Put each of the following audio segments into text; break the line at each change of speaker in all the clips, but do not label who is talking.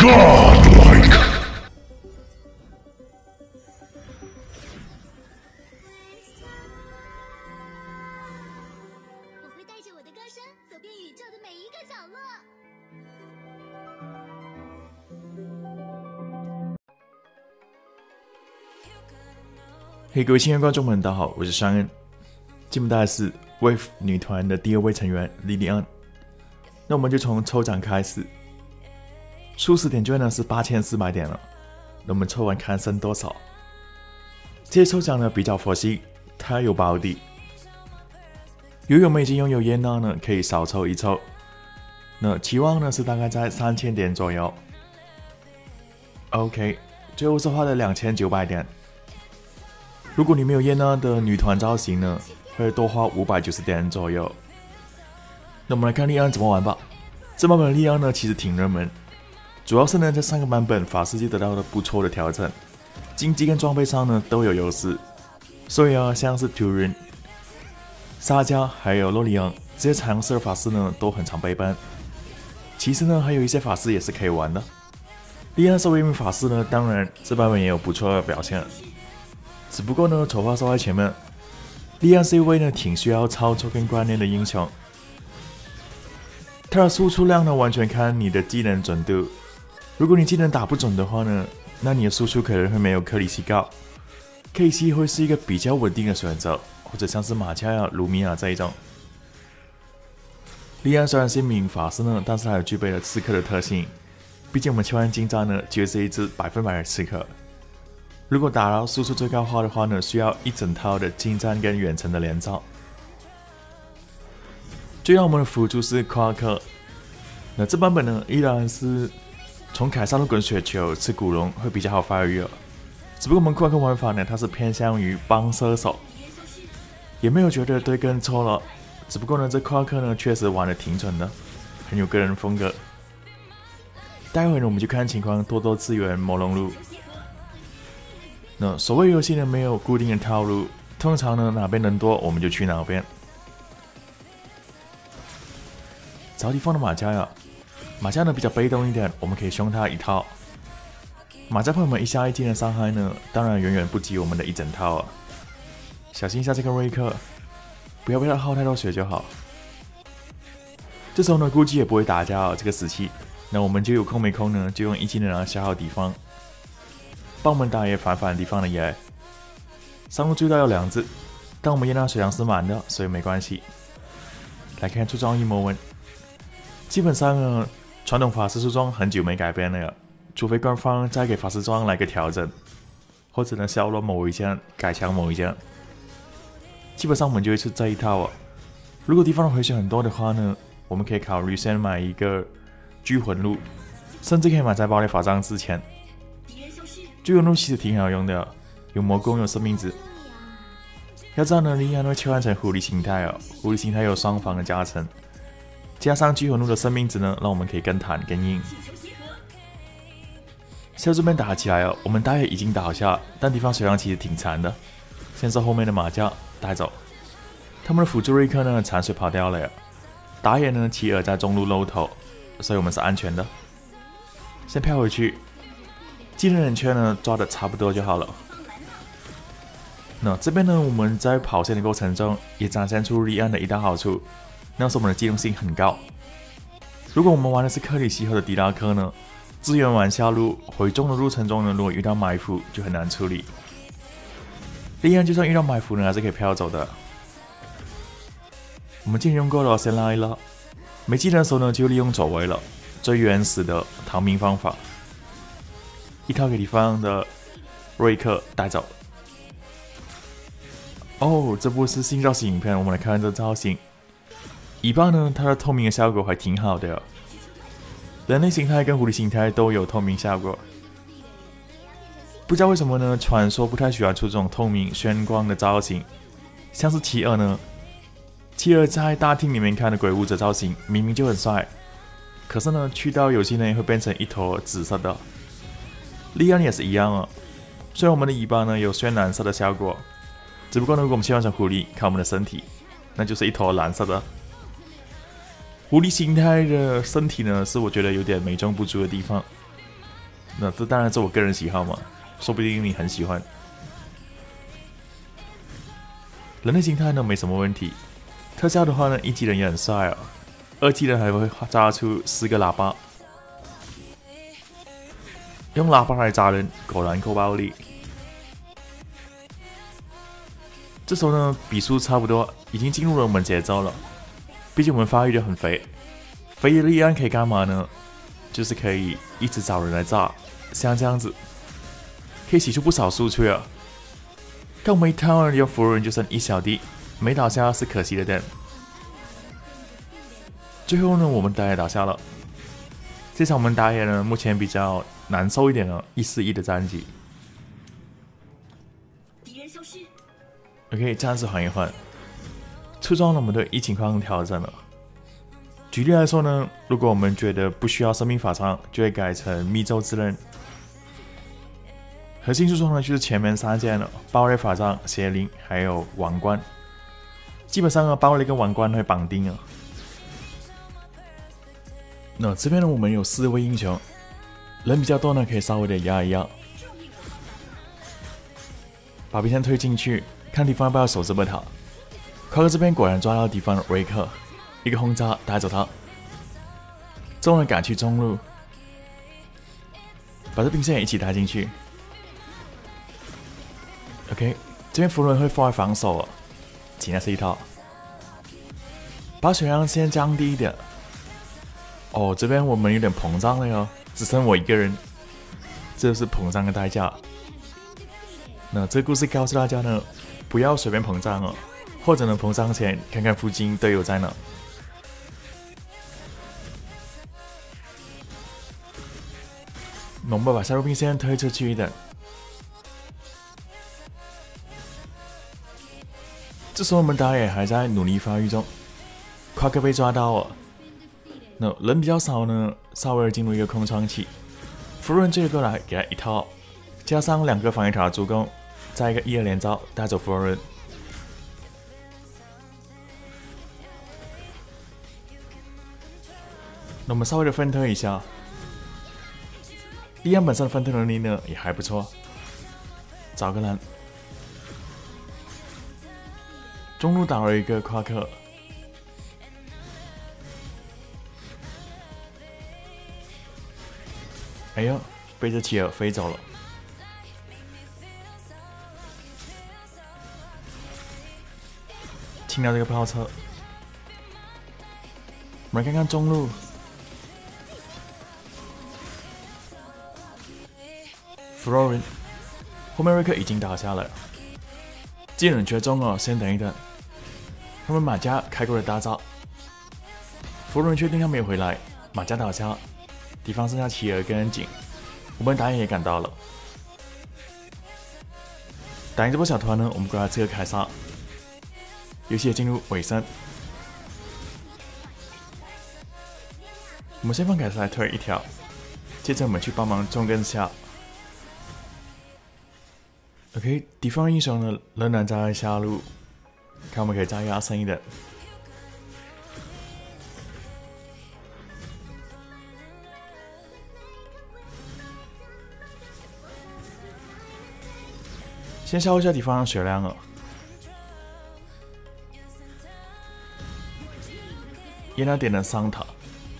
godlike。
我会带着我的歌声走遍宇宙的每一个角落。
嘿，各位亲爱的观众们，大家好，我是尚恩。今天带来是 Wave 女团的第2位成员莉莉安。那我们就从抽奖开始，初始点券呢是8400点了。那我们抽完看剩多少？这些抽奖呢比较佛系，它有保底。由于我们已经拥有烟呢，可以少抽一抽。那期望呢是大概在3000点左右。OK， 最后是花了2900点。如果你没有烟呢的女团造型呢，会多花590点左右。那我们来看莉安怎么玩吧。这版本的莉安呢其实挺热门，主要是呢在上个版本法师季得到了不错的调整，经济跟装备上呢都有优势，所以啊像是图人、沙加还有洛里昂这些彩虹色法师呢都很常背班。其实呢还有一些法师也是可以玩的。莉安作为一名法师呢，当然这版本也有不错的表现。只不过呢，丑话说在前面，莉安是一位呢挺需要操作跟观念的英雄。他的输出量呢完全看你的技能准度。如果你技能打不准的话呢，那你的输出可能会没有克里希高。克里希会是一个比较稳定的选择，或者像是马加亚、卢米亚这一种。莉安虽然是一名法师呢，但是还具备了刺客的特性。毕竟我们切换近战呢，就是一只100%的刺客。如果打到输出最高化的话呢，需要一整套的近战跟远程的连招。最让我们的辅助是夸克，那这版本呢依然是从凯撒路滚雪球吃古龙会比较好发育了。只不过我们夸克玩法呢，它是偏向于帮射手，也没有觉得对跟错了。只不过呢，这夸克呢确实玩的挺准的，很有个人风格。待会呢我们就看情况多多支援魔龙路。那所谓游戏呢没有固定的套路，通常呢哪边人多我们就去哪边。找地方的马加呀，马加呢比较被动一点，我们可以凶他一套。马加朋友们一下一技能伤害呢，当然远远不及我们的一整套啊。小心一下这个瑞克，不要被他耗太多血就好。这时候呢估计也不会打架这个死期，那我们就有空没空呢就用一技能来消耗敌方。帮我们打野反敌方的野，上路最大有2只，但我们烟弹水量是满的，所以没关系。来看出装一魔文，基本上呢，传统法师出装很久没改变了，除非官方再给法师装来个调整，或者呢削弱某一件，改强某一件。基本上我们就会出这一套啊。如果敌方的回血很多的话呢，我们可以考虑先买一个聚魂路，甚至可以买在堡垒法杖之前。聚魂路其实挺好用的，有魔攻有生命值。要知道呢，莉安会切换成狐狸形态哦，狐狸形态有双防的加成，加上聚魂路的生命值呢，让我们可以更坦更硬。像这边打起来哦，我们打野已经倒下，但敌方血量其实挺残的。先是后面的马甲带走，他们的辅助瑞克呢残血跑掉了，打野呢奇尔在中路露头，所以我们是安全的。先飘回去。技能人圈呢抓的差不多就好了。那这边呢，我们在跑线的过程中也展现出莉安的一大好处，那是我们的机动性很高。如果我们玩的是克里希或者迪拉克呢，支援完下路回中的路程中呢，如果遇到埋伏就很难处理。莉安就算遇到埋伏呢，还是可以飘走的。我们既然用过了，先拉一拉。没技能的时候呢，就利用走位了，最原始的逃命方法。一套给敌方的瑞克带走。哦，这部是新造型影片，我们来看这造型。尾巴呢，它的透明的效果还挺好的，人类形态跟狐狸形态都有透明效果。不知道为什么呢，传说不太喜欢出这种透明炫光的造型，像是奇尔呢，奇尔在大厅里面看的鬼舞者造型明明就很帅，可是呢，去到游戏内会变成一坨紫色的。莉安也是一样啊，虽然我们的尾巴呢有炫蓝色的效果，只不过呢，如果我们切换成狐狸，看我们的身体，那就是一坨蓝色的。狐狸形态的身体呢，是我觉得有点美中不足的地方。 那这当然是我个人喜好嘛，说不定你很喜欢。人类形态呢没什么问题，特效的话呢，1技能也很帅哦，2技能还会炸出4个喇叭，用喇叭来炸人，果然够暴力。这时候呢，比数差不多，已经进入了我们节奏了。毕竟我们发育的很肥，肥的力量可以干嘛呢？就是可以一直找人来炸，像这样子，可以洗出不少输出啊。刚我们一套呢，用符人就剩1小滴，没倒下是可惜的点。最后呢，我们打野倒下了。这场我们打野呢，目前比较难受一点了，141的战绩。OK， 暂时缓一缓。初中呢，我们对一情况调整了。举例来说呢，如果我们觉得不需要生命法杖，就会改成密咒之刃。核心注重呢就是前面3件了，爆裂法杖、邪灵还有王冠。基本上呢，爆裂跟王冠会绑定啊。那这边呢，我们有4位英雄，人比较多呢，可以稍微的压一压，把兵线推进去，看敌方要不要守这波塔。夸克这边果然抓到敌方的瑞克，一个轰炸带走他，众人赶去中路，把这兵线也一起带进去。OK， 这边符人会放防守了，请那是一套，把血量先降低一点。哦，这边我们有点膨胀了哟，只剩我一个人，这是膨胀的代价。那这个故事告诉大家呢，不要随便膨胀哦，或者呢膨胀前看看附近队友在哪。那我们把下路兵线推出去一点。这时候我们打野还在努力发育中，夸克被抓到了。那人比较少呢，稍微进入一个空窗期。符人这个过来给他一套，加上2个防御塔的助攻，再一个1、2连招带走符人。那我们稍微的分推一下，利安本身的分推能力呢也还不错，找个蓝。中路打了一个夸克，哎呦，被这企鹅飞走了。清掉这个炮车，我们来看看中路。弗洛人，后面瑞克已经倒下了，技能绝中哦，先等一等。他们马加开过了大招，弗洛人确定他没有回来，马加倒下，敌方剩下企鹅跟景，我们打野也赶到了。打赢这波小团呢，我们过来这个凯撒，游戏也进入尾声。我们先放凯撒来推1条，接着我们去帮忙中跟下。OK， 敌方英雄呢仍然在下路，看我们可以再压深一点。先消一下敌方的血量了。耶娜点了3塔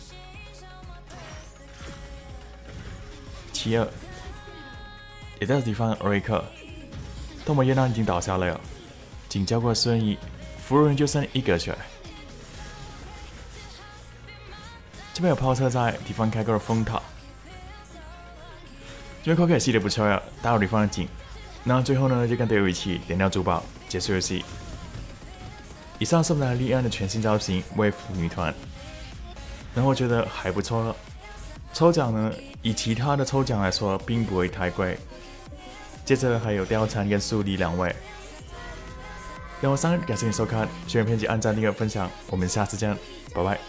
，7-2，也带着敌方的瑞克。但我们耶娜已经倒下了哟，仅交过瞬移，符人就剩1个血。这边有炮车在，敌方开过了风塔。这边夸克也吸得不错呀，打扰敌方的井。然后最后呢，就跟队友一起点掉主堡，结束游戏。以上是我们的利安的全新造型 Wave 女团，然后我觉得还不错了。抽奖呢，以其他的抽奖来说，并不会太贵。接着还有貂蝉跟苏黎2位。让我上，感谢你收看，喜欢片记按赞、订阅、分享，我们下次见，拜拜。